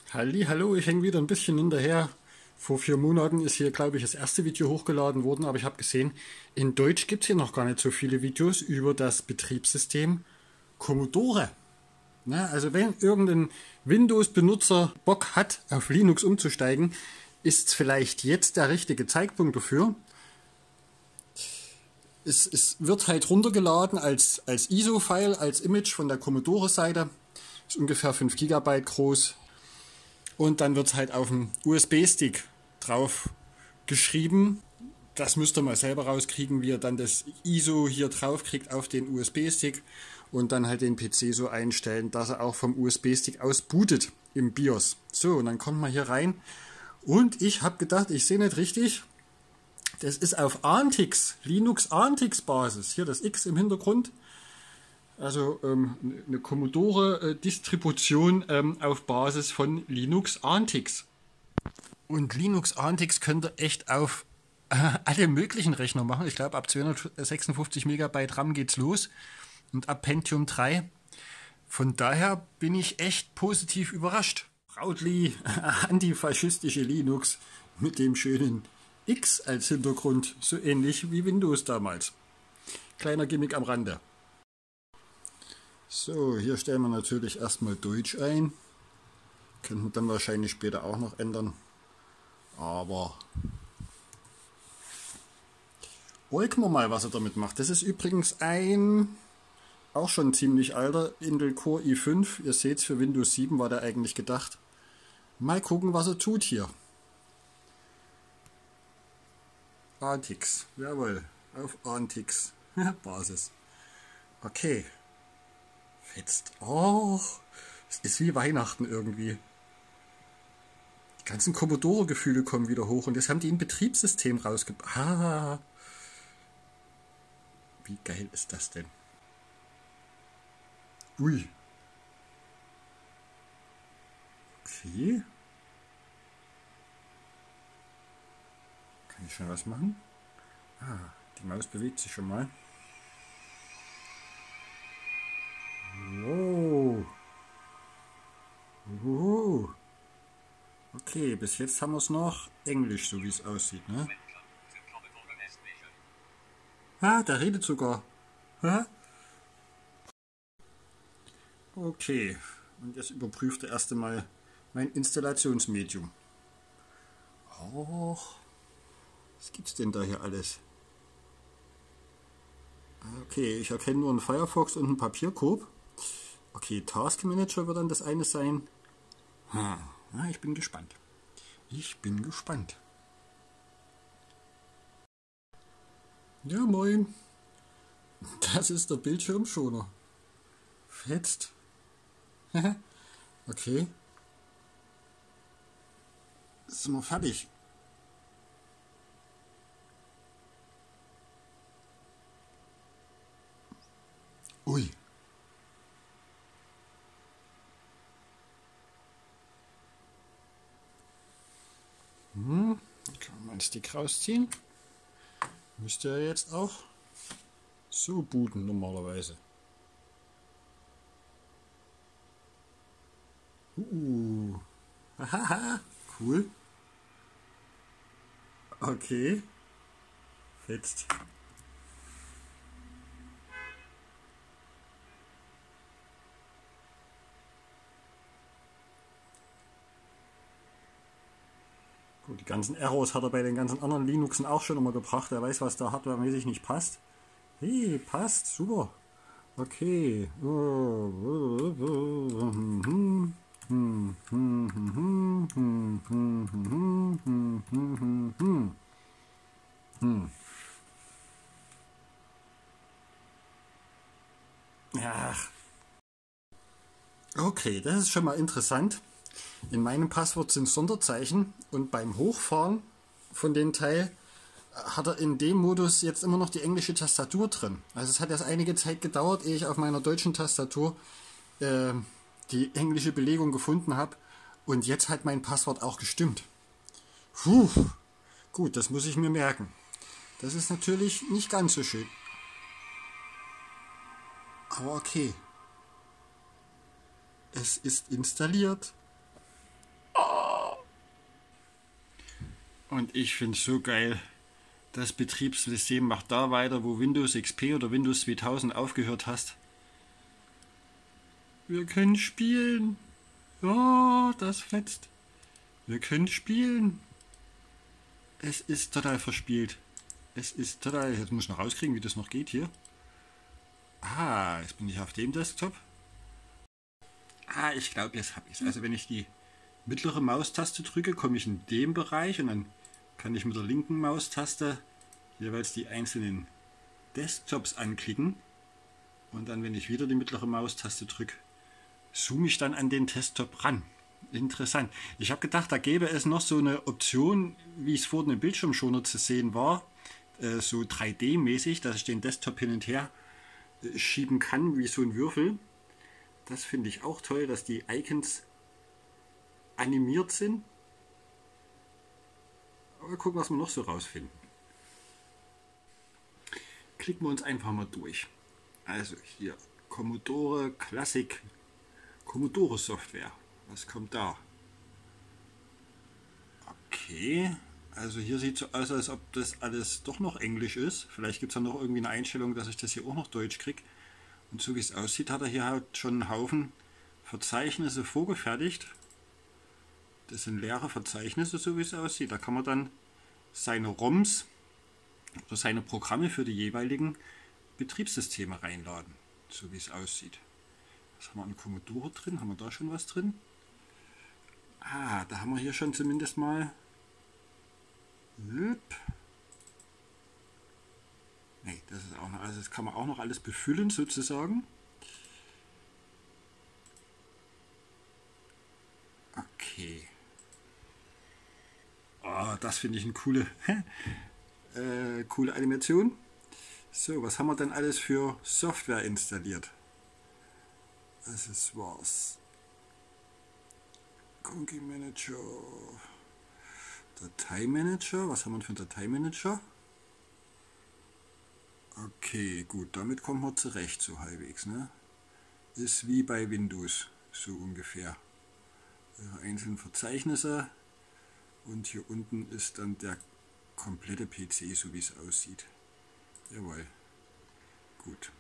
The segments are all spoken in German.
Hallo, ich hänge wieder ein bisschen hinterher. Vor 4 Monaten ist hier, glaube ich, das erste Video hochgeladen worden, aber ich habe gesehen, in Deutsch gibt es hier noch gar nicht so viele Videos über das Betriebssystem Commodore. Na, also wenn irgendein Windows-Benutzer Bock hat, auf Linux umzusteigen, ist vielleicht jetzt der richtige Zeitpunkt dafür. Es wird halt runtergeladen als ISO-File, als Image von der Commodore-Seite. Ist ungefähr 5 GB groß. Und dann wird es halt auf dem USB-Stick drauf geschrieben. Das müsst ihr mal selber rauskriegen, wie ihr dann das ISO hier drauf kriegt auf den USB-Stick und dann halt den PC so einstellen, dass er auch vom USB-Stick aus bootet im BIOS. So, und dann kommt man hier rein und ich habe gedacht, ich sehe nicht richtig. Das ist auf Antix, Linux Antix Basis. Hier das X im Hintergrund. Also eine Commodore-Distribution auf Basis von Linux Antix. Und Linux Antix könnt ihr echt auf alle möglichen Rechner machen. Ich glaube, ab 256 Megabyte RAM geht's los und ab Pentium 3. Von daher bin ich echt positiv überrascht. Proudly antifaschistische Linux mit dem schönen X als Hintergrund, so ähnlich wie Windows damals. Kleiner Gimmick am Rande. So, hier stellen wir natürlich erstmal Deutsch ein. Könnte man dann wahrscheinlich später auch noch ändern. Aber gucken wir mal, was er damit macht. Das ist übrigens ein auch schon ziemlich alter Intel Core i5. Ihr seht es, für Windows 7 war der eigentlich gedacht. Mal gucken, was er tut hier. Antix, jawohl, auf Antix Basis. Okay. Fetzt. Oh, es ist wie Weihnachten irgendwie. Die ganzen Commodore-Gefühle kommen wieder hoch und jetzt haben die ein Betriebssystem rausgebracht. Ah, wie geil ist das denn? Ui. Okay. Kann ich schon was machen? Ah, die Maus bewegt sich schon mal. Wow. Okay, bis jetzt haben wir es noch Englisch, so wie es aussieht, ne? Ah, der redet sogar. Ha? Okay, und jetzt überprüft er erst einmal mein Installationsmedium. Och, was gibt's denn da hier alles? Okay, ich erkenne nur einen Firefox und einen Papierkorb. Okay, Task Manager wird dann das eine sein. Na, ich bin gespannt. Ich bin gespannt. Ja, moin. Das ist der Bildschirmschoner. Fetzt. Okay. Sind wir fertig? Ui. Kann man den Stick rausziehen. Müsste er jetzt auch so booten normalerweise. Haha, cool. Okay. Fetzt. Gut, die ganzen Errors hat er bei den ganzen anderen Linuxen auch schon immer gebracht. Er weiß, was da hardwaremäßig nicht passt. Hey, passt, super. Okay. Ach. Okay, das ist schon mal interessant. In meinem Passwort sind Sonderzeichen und beim Hochfahren von dem Teil hat er in dem Modus jetzt immer noch die englische Tastatur drin. Also es hat erst einige Zeit gedauert, ehe ich auf meiner deutschen Tastatur die englische Belegung gefunden habe und jetzt hat mein Passwort auch gestimmt. Puh, gut, das muss ich mir merken. Das ist natürlich nicht ganz so schön. Aber okay. Es ist installiert. Und ich finde es so geil. Das Betriebssystem macht da weiter, wo Windows XP oder Windows 2000 aufgehört hast. Wir können spielen. Ja, das fetzt. Wir können spielen. Es ist total verspielt. Es ist total... Jetzt muss ich noch rauskriegen, wie das noch geht hier. Ah, jetzt bin ich auf dem Desktop. Ah, ich glaube, jetzt habe ich es. Also wenn ich die mittlere Maustaste drücke, komme ich in den Bereich und dann kann ich mit der linken Maustaste jeweils die einzelnen Desktops anklicken. Und dann, wenn ich wieder die mittlere Maustaste drücke, zoome ich dann an den Desktop ran. Interessant. Ich habe gedacht, da gäbe es noch so eine Option, wie es vorhin im Bildschirmschoner zu sehen war, so 3D-mäßig, dass ich den Desktop hin und her schieben kann, wie so ein Würfel. Das finde ich auch toll, dass die Icons animiert sind. Aber gucken, was wir noch so rausfinden. Klicken wir uns einfach mal durch. Also hier Commodore Classic, Commodore Software. Was kommt da? Okay, also hier sieht es so aus, als ob das alles doch noch Englisch ist. Vielleicht gibt es ja noch irgendwie eine Einstellung, dass ich das hier auch noch Deutsch kriege. Und so wie es aussieht, hat er hier halt schon einen Haufen Verzeichnisse vorgefertigt. Das sind leere Verzeichnisse, so wie es aussieht. Da kann man dann seine ROMs oder seine Programme für die jeweiligen Betriebssysteme reinladen, so wie es aussieht. Was haben wir an Commodore drin? Haben wir da schon was drin? Ah, da haben wir hier schon zumindest mal... Ne, das ist auch noch, also das kann man auch noch alles befüllen sozusagen. Okay. Oh, das finde ich eine coole, coole Animation. So, was haben wir denn alles für Software installiert? Das ist was. Conky Manager. Dateimanager. Was haben wir für einen Dateimanager? Okay, gut, damit kommt man zurecht, so halbwegs, ne? Ist wie bei Windows, so ungefähr. Einzelne Verzeichnisse und hier unten ist dann der komplette PC, so wie es aussieht. Jawohl. Gut.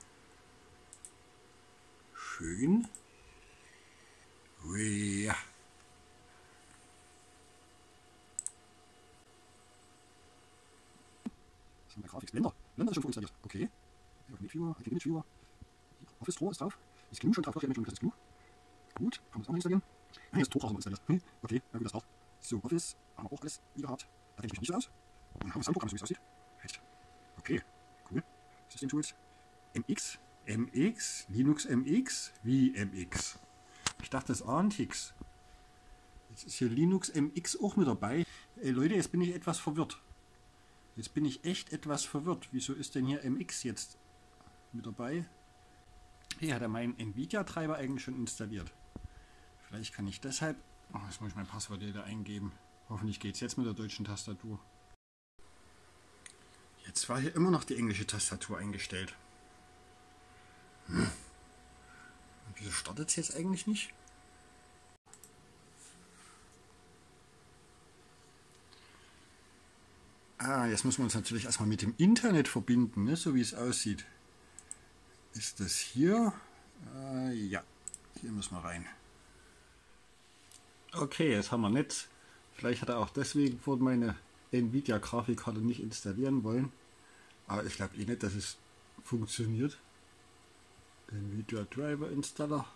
Schön. Ja. Das ist eine Grafik. Blender. Blender ist schon vorinstalliert. Okay. Viewer, Image Viewer. Office Draw ist drauf. Ist GNU schon drauf? Okay, das ist GNU. Gut, kann man das auch noch installieren. Ah, hier ist Tor noch installiert. Okay, na gut, das braucht. So, Office haben wir auch alles wie gehabt. Da kenne ich mich nicht so aus. Und haben wir Soundprogramm, so wie es aussieht. Fett. Okay, cool. System Tools. MX, Linux MX, wie MX. Ich dachte, das ist Antix. Jetzt ist hier Linux MX auch mit dabei. Leute, jetzt bin ich etwas verwirrt. Jetzt bin ich echt etwas verwirrt. Wieso ist denn hier MX jetzt mit dabei? Hier hat er meinen Nvidia-Treiber eigentlich schon installiert. Vielleicht kann ich deshalb... Oh, jetzt muss ich mein Passwort wieder eingeben. Hoffentlich geht es jetzt mit der deutschen Tastatur. Jetzt war hier immer noch die englische Tastatur eingestellt. Und wieso startet es jetzt eigentlich nicht? Ah, jetzt müssen wir uns natürlich erstmal mit dem Internet verbinden, ne? So wie es aussieht. Ist das hier? Ja, hier müssen wir rein. Okay, jetzt haben wir Netz. Vielleicht hat er auch deswegen vor meine Nvidia-Grafikkarte nicht installieren wollen. Aber ich glaube eh nicht, dass es funktioniert. Nvidia Driver Installer.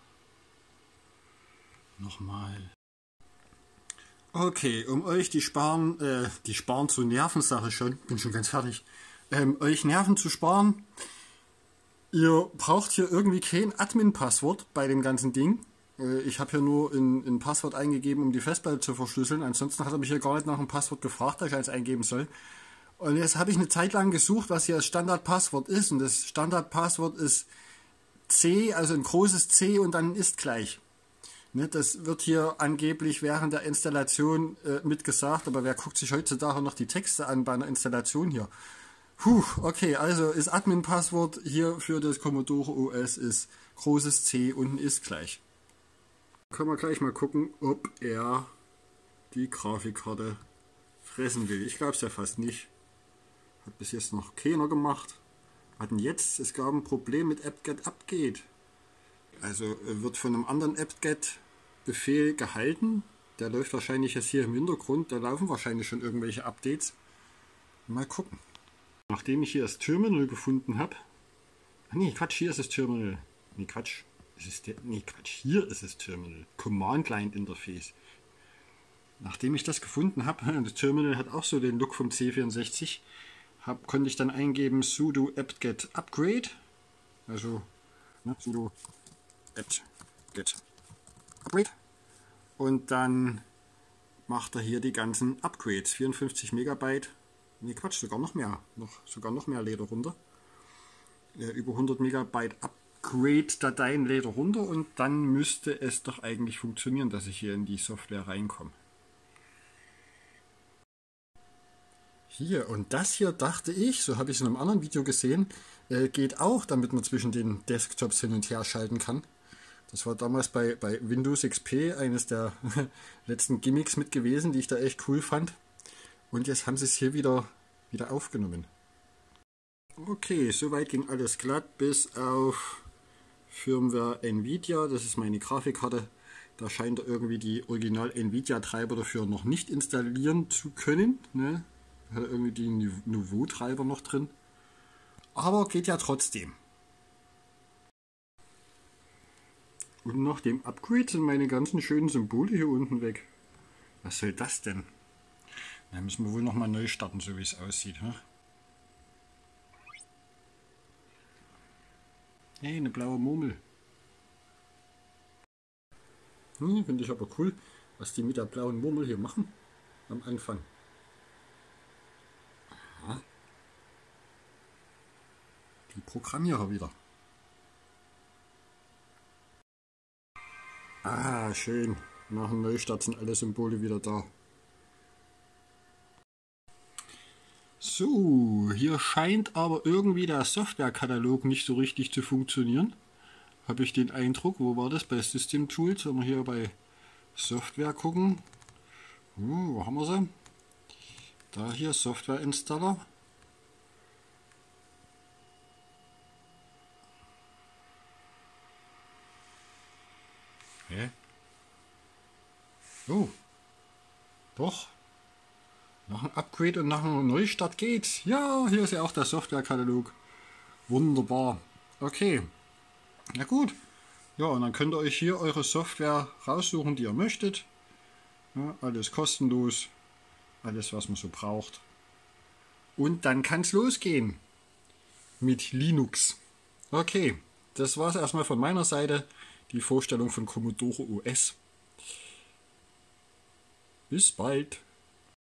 Nochmal. Okay, um euch die Sparen zu nerven, sage ich schon, bin schon ganz fertig. Euch Nerven zu sparen, ihr braucht hier irgendwie kein Admin-Passwort bei dem ganzen Ding. Ich habe hier nur ein Passwort eingegeben, um die Festplatte zu verschlüsseln. Ansonsten hat er mich hier gar nicht nach einem Passwort gefragt, das ich eins eingeben soll. Und jetzt habe ich eine Zeit lang gesucht, was hier das Standardpasswort ist. Und das Standardpasswort ist C, also ein großes C und dann ist gleich. Ne, das wird hier angeblich während der Installation mitgesagt, aber wer guckt sich heutzutage noch die Texte an bei einer Installation hier? Puh, okay, also ist Admin-Passwort hier für das Commodore OS ist großes C und ein ist gleich. Können wir gleich mal gucken, ob er die Grafikkarte fressen will. Ich glaube es ja fast nicht. Hat bis jetzt noch keiner gemacht. Hatten jetzt, es gab ein Problem mit apt-get update. Also wird von einem anderen apt-get Befehl gehalten. Der läuft wahrscheinlich jetzt hier im Hintergrund. Da laufen wahrscheinlich schon irgendwelche Updates. Mal gucken. Nachdem ich hier das Terminal gefunden habe. Nee, Quatsch, hier ist das Terminal. Nee, Quatsch. Hier ist das Terminal. Command Line Interface. Nachdem ich das gefunden habe, das Terminal hat auch so den Look vom C64, konnte ich dann eingeben sudo apt-get upgrade. Also sudo apt-get upgrade. Und dann macht er hier die ganzen Upgrades. 54 Megabyte. Nee, Quatsch, sogar noch mehr. Sogar noch mehr lädt er runter. Über 100 Megabyte Upgrade-Dateien lädt er runter und dann müsste es doch eigentlich funktionieren, dass ich hier in die Software reinkomme. Hier, und das hier dachte ich, so habe ich es in einem anderen Video gesehen, geht auch, damit man zwischen den Desktops hin und her schalten kann. Das war damals bei Windows XP eines der letzten Gimmicks mit gewesen, die ich da echt cool fand. Und jetzt haben sie es hier wieder aufgenommen. Okay, soweit ging alles glatt, bis auf Firmware Nvidia. Das ist meine Grafikkarte. Da scheint er irgendwie die Original Nvidia-Treiber dafür noch nicht installieren zu können. Ne? Hat er irgendwie die Nouveau-Treiber noch drin. Aber geht ja trotzdem. Und nach dem Upgrade sind meine ganzen schönen Symbole hier unten weg. Was soll das denn? Da müssen wir wohl nochmal neu starten, so wie es aussieht. Hm? Hey, eine blaue Murmel. Finde ich aber cool, was die mit der blauen Murmel hier machen. Am Anfang. Aha. Die Programmierer wieder. Ah, schön. Nach dem Neustart sind alle Symbole wieder da. So, hier scheint aber irgendwie der Softwarekatalog nicht so richtig zu funktionieren. Habe ich den Eindruck. Wo war das? Bei System Tools. Wenn wir hier bei Software gucken. Wo haben wir sie? Da hier Software Installer. Hä? Oh. Doch. Nach einem Upgrade und nach einem Neustart geht's. Ja, hier ist ja auch der Softwarekatalog. Wunderbar. Okay. Na gut. Ja, und dann könnt ihr euch hier eure Software raussuchen, die ihr möchtet. Ja, alles kostenlos. Alles, was man so braucht. Und dann kann es losgehen. Mit Linux. Okay. Das war es erstmal von meiner Seite. Die Vorstellung von Commodore OS. Bis bald.